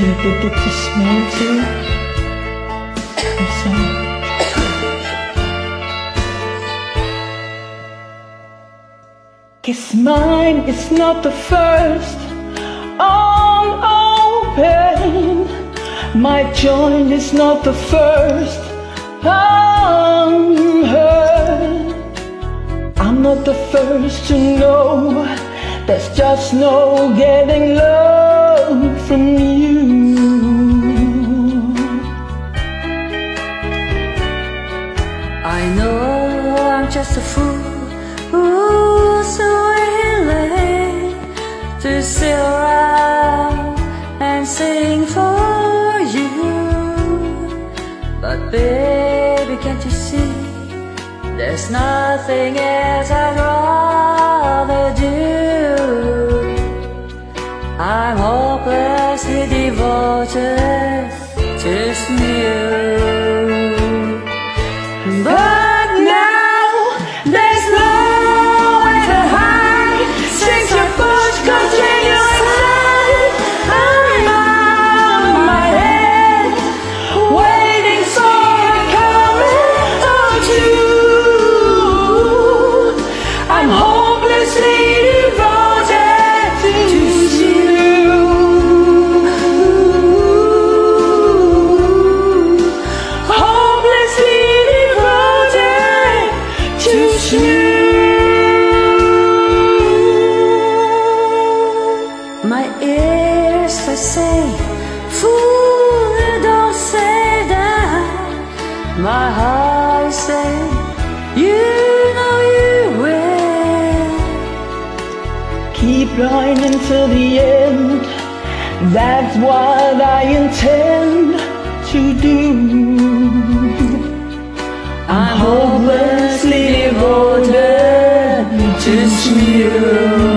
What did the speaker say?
Did you smell too? Kiss mine is not the first unopened. My joint is not the first unheard. I'm not the first to know. There's just no getting love from you. I know I'm just a fool who's so willing to sit around and sing for you. But baby, can't you see, there's nothing else I'd rather do. I'm hopelessly devoted to you. But now there's nowhere to hide. Since your first continuous inside, I'm out of my head, waiting for the coming of you. I'm hopelessly devoted to you. Hopelessly devoted to you. My ears are saying, fool, don't say that. My heart is saying, you know you will. Keep running till the end. That's what I intend to do. I'm hopelessly devoted to you.